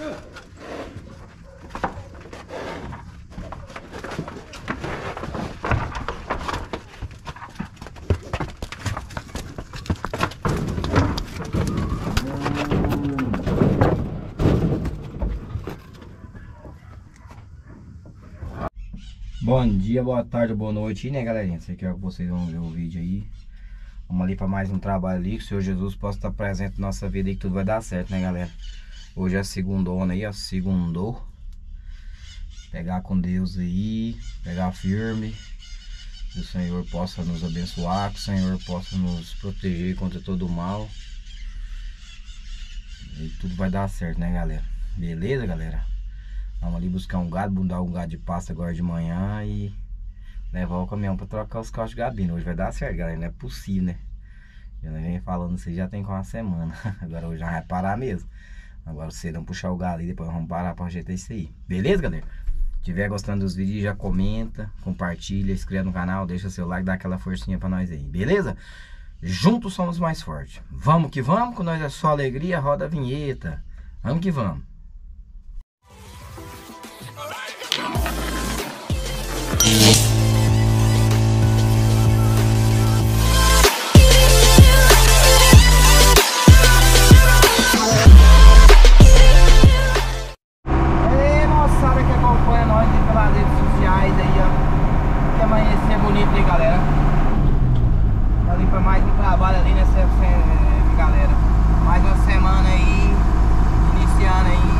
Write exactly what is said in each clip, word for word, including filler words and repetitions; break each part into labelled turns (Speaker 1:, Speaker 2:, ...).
Speaker 1: Bom dia, boa tarde, boa noite, né, galerinha? Sei que vocês vão ver o vídeo aí. Vamos ali para mais um trabalho ali, que o Senhor Jesus possa estar presente na nossa vida e que tudo vai dar certo, né, galera? Hoje é segundona aí, ó, segundou. Pegar com Deus aí, pegar firme. Que o Senhor possa nos abençoar, que o Senhor possa nos proteger contra todo o mal. E tudo vai dar certo, né, galera? Beleza, galera? Vamos ali buscar um gado, bundar um gado de pasta agora de manhã e levar o caminhão para trocar os cauchos de gabina. Hoje vai dar certo, galera, não é possível, né? Eu nem venho falando isso aí já tem com uma semana. Agora hoje já vai parar mesmo. Agora vocês vão puxar o galo e depois vamos parar para ajeitar isso aí. Beleza, galera? Se tiver gostando dos vídeos, já comenta, compartilha, inscreve no canal, deixa seu like, dá aquela forcinha para nós aí, beleza? Juntos somos mais fortes. Vamos que vamos, com nós é só alegria, roda a vinheta. Vamos que vamos. Mais um trabalho ali, né, galera? Mais uma semana aí, iniciando aí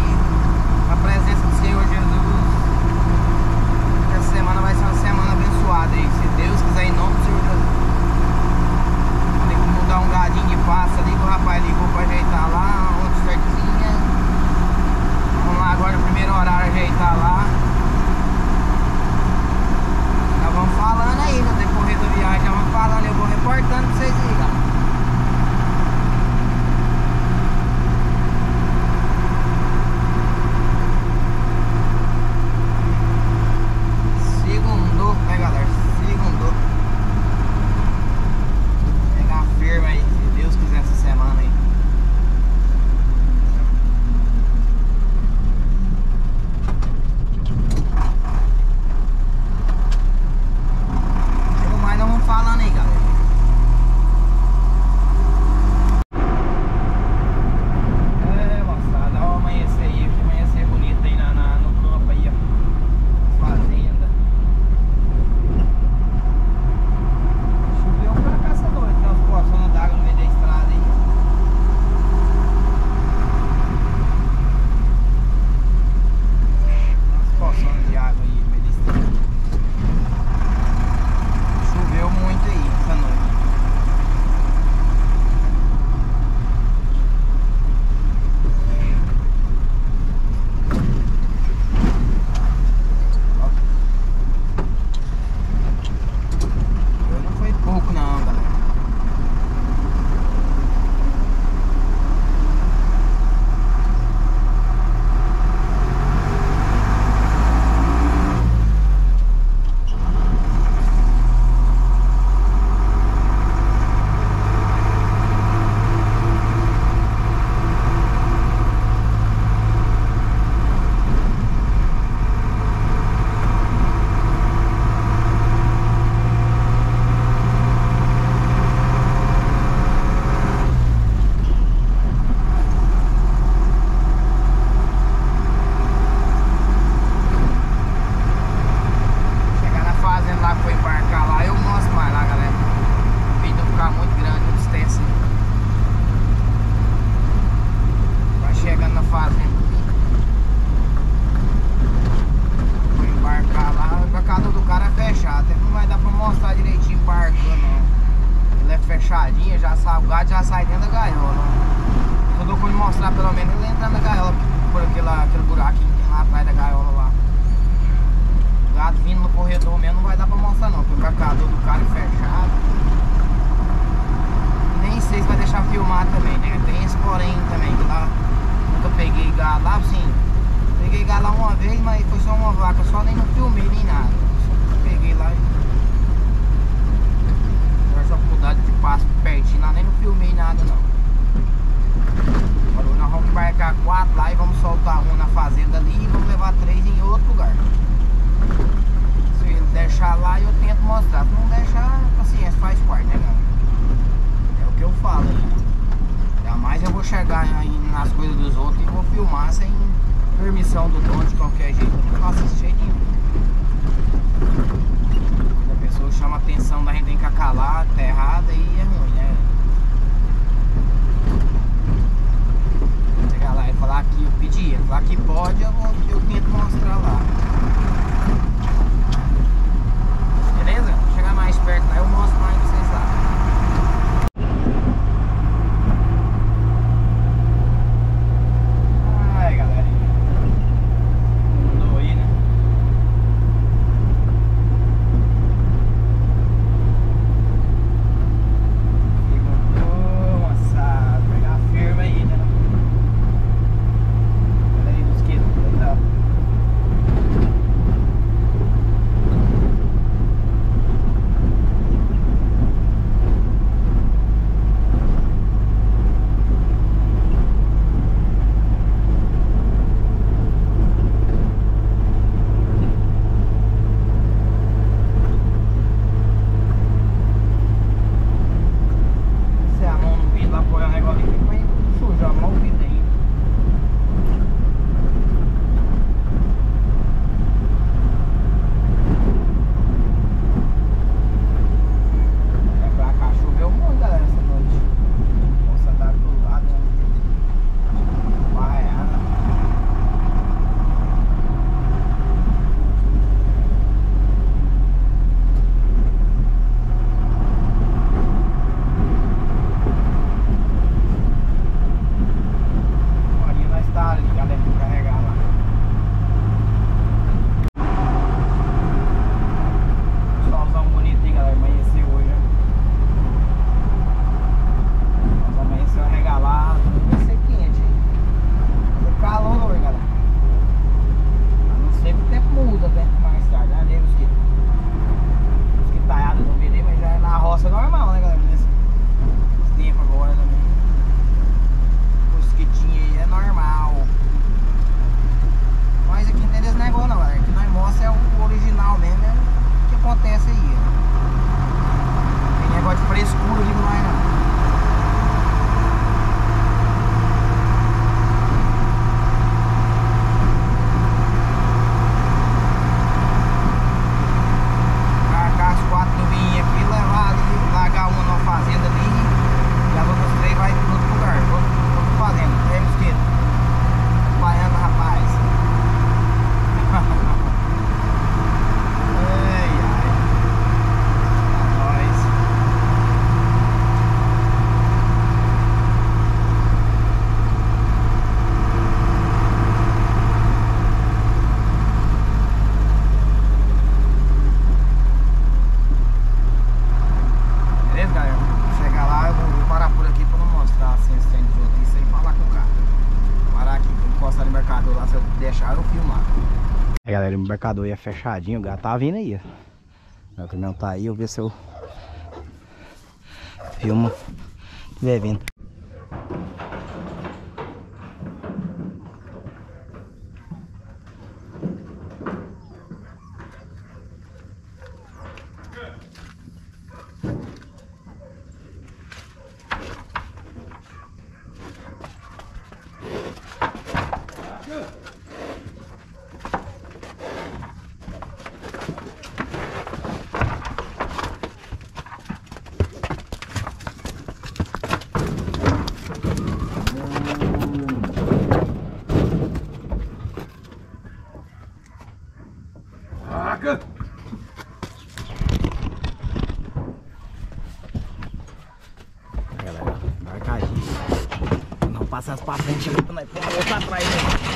Speaker 1: botar um na fazenda ali e vamos levar três em outro lugar. Se ele deixar lá, eu tento mostrar. Se não deixar, paciência, faz parte, né, galera? É o que eu falo aí. Ainda mais eu vou chegar aí nas coisas dos outros e vou filmar sem permissão do dono de qualquer jeito. Eu não faço isso jeito nenhum. A pessoa chama a atenção da gente, tem que acalar, tá errado, aí é ruim, né? Chegar lá e falar que eu pedia, falar que pode, eu, vou, eu tento mostrar lá. Beleza? Vou chegar mais perto lá, eu mostro mais pra vocês lá. Ai, galerinha. Mudou aí, né? Ficou, moçada. Pegar firme aí, né? Olha aí, mosquito. Cuidado. Se a mão no vidro lá apoiar o negócio ali, vai sujar a mão o vidro aí. É pra cá, choveu muito, galera, essa noite. Nossa, tá do lado, né? Baiana. Agora nós tá ali, galera, pra carregar lá. Solzão bonito aí, galera, amanheceu hoje, né? Nós amanheceu regalado, vai ser quente, hein? Vai ser calor hoje, galera. A não ser que o tempo muda, né? Mais tarde, né? Ali, mosquito. Mosquito taiado no meio, mas já é na roça normal, né, galera? Nesse tempo agora também. Mosquitinho aí é normal. Mas aqui não tem esse negócio não, galera. Aqui nós mostra é o original mesmo, é o que acontece aí, né? Tem negócio de frescura aqui com nós não. Carregar as quatro nubinhas aqui, levar ali, largar uma numa fazenda ali e as outras três vai para outro lugar, outro, outro fazenda. É mosquito. Baiano, rapaz. Ai, ai. É nóis. Beleza, galera? Chegar lá, eu vou, vou parar por aqui pra não mostrar assim os trem dos outros e sem falar com o carro. Parar aqui, encostar no mercador lá, se eu deixar eu filmar. Aí, galera, o mercador aí é fechadinho, o gato tá vindo aí, ó. O caminhão tá aí, eu vou ver se eu filmo se tiver vindo. Galera, marcadinho. Não passa as pra frente ali pra nós pôr a outra atrás, né?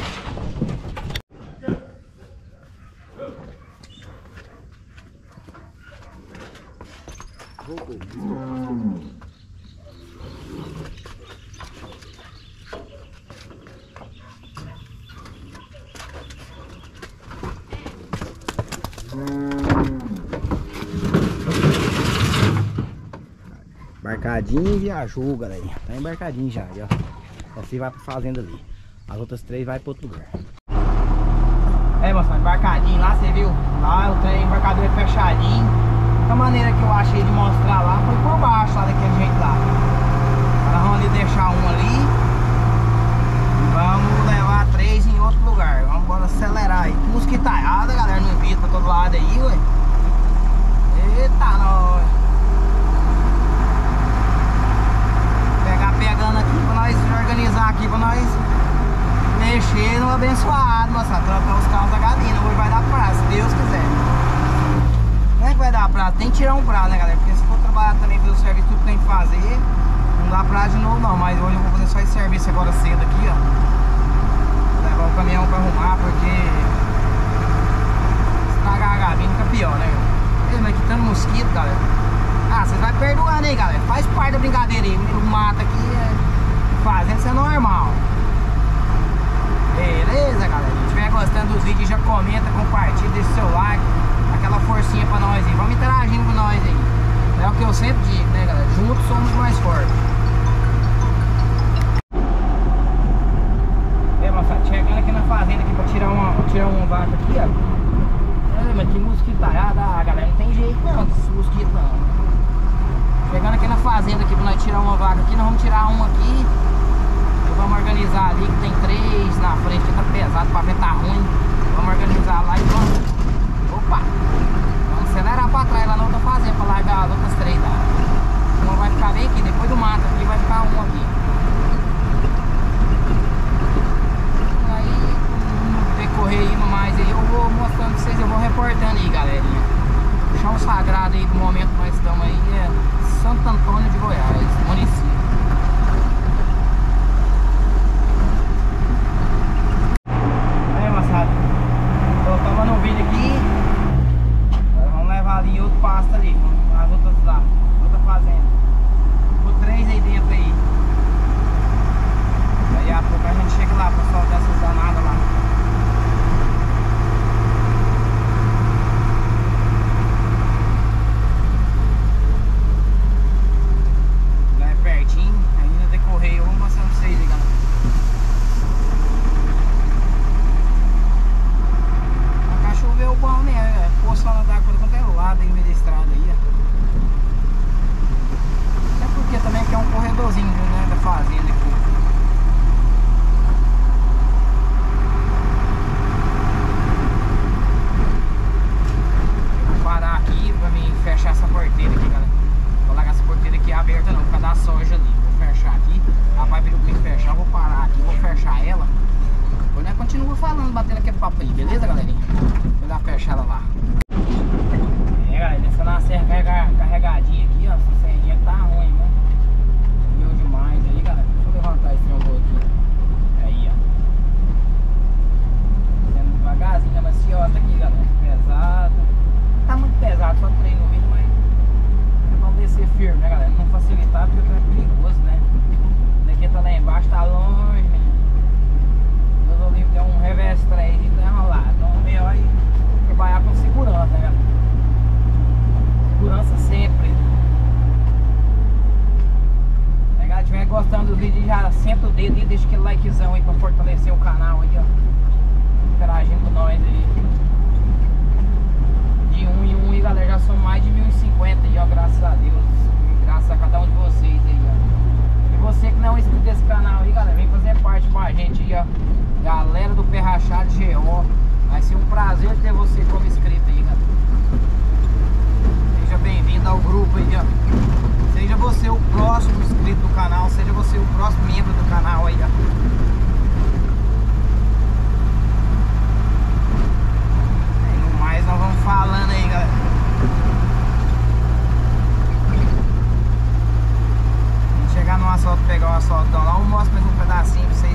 Speaker 1: Embarcadinho e viajou, galera. Tá embarcadinho já, ó. Assim vai pra fazenda ali. As outras três vai para outro lugar. É, moçada, embarcadinho lá, você viu? Lá o trem embarcador é fechadinho. A maneira que eu achei de mostrar lá foi por baixo, lá daquele jeito lá. Nós vamos ali deixar um ali. E vamos levar três em outro lugar. Vamos embora acelerar aí. Mosquitaiada, galera, no vídeo pra todo lado aí, ué. Eita, nós. Pegar pegando aqui pra nós organizar aqui, pra nós mexer no abençoado, moçada. Trocar os carros da galinha. Hoje vai dar prazo, se Deus quiser. Como é que vai dar prazo? Tem que tirar um prazo, né, galera? Porque se for trabalhar também pelo serviço, tudo que tem que fazer, não dá prazo de novo, não. Mas hoje eu vou fazer só esse serviço agora cedo aqui, ó. Vou levar o caminhão pra arrumar, porque estragar a galinha fica pior, né, meu? Mas que tanto mosquito, galera. Ah, você vai perdoando aí, galera. Faz parte da brincadeira aí. O mato aqui é... fazendo isso é normal. Beleza, galera? Se estiver gostando dos vídeos, já comenta, compartilha, deixa o seu like, aquela forcinha pra nós aí. Vamos interagindo com nós aí. É o que eu sempre digo, né, galera? Juntos somos mais fortes. É, moçada, chegando aqui na fazenda aqui pra tirar uma, tirar uma vaca aqui, ó. É, mas que mosquitaiada, ah, galera, não tem jeito não, esse mosquito não. Chegando aqui na fazenda aqui pra nós tirar uma vaca aqui, nós vamos tirar uma aqui. Vamos organizar ali que tem três na frente, que tá pesado, pra ver tá ruim. Vamos organizar lá e vamos. Opa! Vamos acelerar pra trás lá na outra fazenda pra largar as outras três lá. Uma vai ficar bem aqui, depois do mato aqui vai ficar uma aqui. Aí, no decorrer indo mais aí, eu vou mostrando pra vocês, eu vou reportando aí, galerinha. O chão sagrado aí do momento que nós estamos aí é Santo Antônio de Goiás, município. Colocamos no vídeo aqui. Agora vamos levar ali outro pasto ali. As outras lá, outra fazenda. Ficou três aí dentro aí. Daí a pouco a gente chega lá pra soltar essas danadas lá. Lá é pertinho, aí no decorrer eu vou mostrando pra vocês aí, galera. Choveu bom, né? Poçando d'água quanto é lado aí no meio da estrada aí, ó. Até porque também aqui é um corredorzinho, né, da fazenda aqui. Vou parar aqui pra mim fechar essa porteira aqui, galera. Vou largar essa porteira aqui aberta não, por causa da soja ali. Vou fechar aqui. Rapaz, virou pra mim fechar, eu vou parar aqui, vou fechar ela. Depois nós continuamos falando, batendo aquele papo aí, beleza, galerinha? Vou dar uma fechada lá. É, galera, descendo a serra carregar, carregadinha aqui, ó. Essa serrinha tá ruim, né? Deu demais aí, galera. Deixa eu levantar esse meu voo aqui. Aí, ó. Sendo devagarzinho, maciota aqui, galera. Pesado. Tá muito pesado, só treino no vídeo, mas vamos descer firme, né, galera? Não facilitar porque é perigoso, né? Daqui tá lá embaixo, tá longe, né? Deus livre, tem um revestre aí de enrolar. Então é melhor aí trabalhar com segurança, né, galera? Segurança sempre. Se galera estiver gostando do vídeo, já senta o dedo e deixa aquele likezão aí pra fortalecer o canal aí, ó. Interagindo com nós aí. De um em um aí, galera, já são mais de mil e cinquenta aí, ó. Graças a Deus. E graças a cada um de vocês aí, ó. E você que não é inscrito nesse canal aí, galera, vem fazer parte com a gente aí, ó. Galera do Pé Rachado G O. Vai ser um prazer ter você como inscrito aí, galera. Seja bem-vindo ao grupo aí, ó. Seja você o próximo inscrito do canal, seja você o próximo membro do canal aí, ó. E no mais nós vamos falando aí, galera. Chegar no asfalto, pegar o asfaltão lá, eu mostro mais um pedacinho pra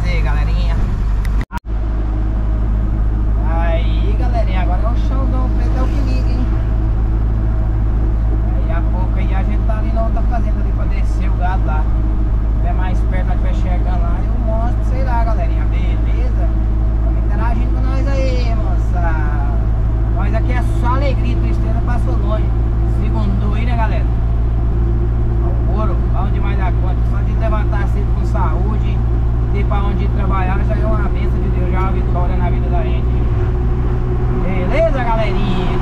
Speaker 1: falando de trabalhar, já é uma bênção de Deus, já é uma vitória na vida da gente. Beleza, galerinha?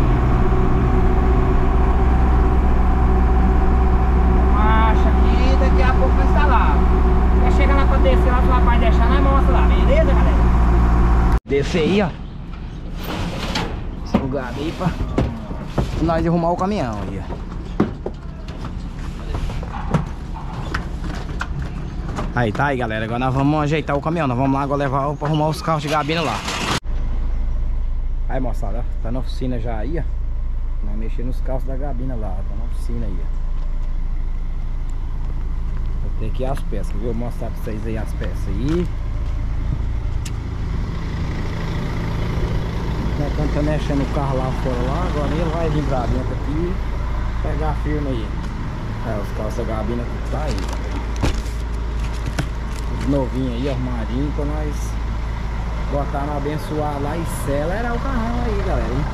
Speaker 1: Marcha aqui, daqui a pouco vai estar lá. Vai chegar lá pra descer, lá, o rapaz deixar, nós mostra lá, beleza, galera? Descer aí, ó. Esse lugar aí pra nós arrumar o caminhão aí, ó. Aí, tá aí, galera. Agora nós vamos ajeitar o caminhão. Nós vamos lá agora levar pra arrumar os carros de gabina lá. Aí, moçada, ó, tá na oficina já aí, ó. Nós mexendo nos carros da gabina lá, tá na oficina aí, ó. Vou ter aqui as peças, viu? Vou mostrar pra vocês aí as peças aí. Quando tá mexendo o carro lá fora lá, agora ele vai vir pra dentro aqui, pegar firme aí. É, os carros da gabina que tá aí. Os novinhos aí, armadinho, pra nós botar no abençoar lá e acelerar o carrão aí, galera, hein?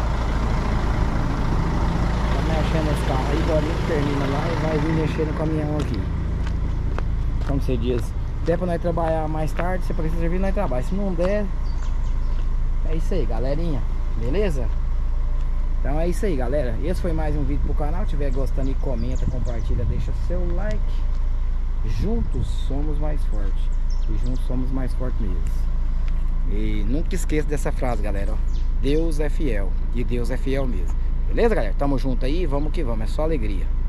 Speaker 1: Tá mexendo esse carro aí, agora ele termina lá e vai vir mexer no caminhão aqui. Como você diz, der pra nós trabalhar mais tarde, se precisa vir, nós trabalha. Se não der, é isso aí, galerinha. Beleza? Então é isso aí, galera. Esse foi mais um vídeo pro canal. Se estiver gostando, comenta, compartilha, deixa seu like. Juntos somos mais fortes. E juntos somos mais fortes mesmo. E nunca esqueça dessa frase, galera, ó. Deus é fiel. E Deus é fiel mesmo. Beleza, galera? Tamo junto aí, vamos que vamos. É só alegria.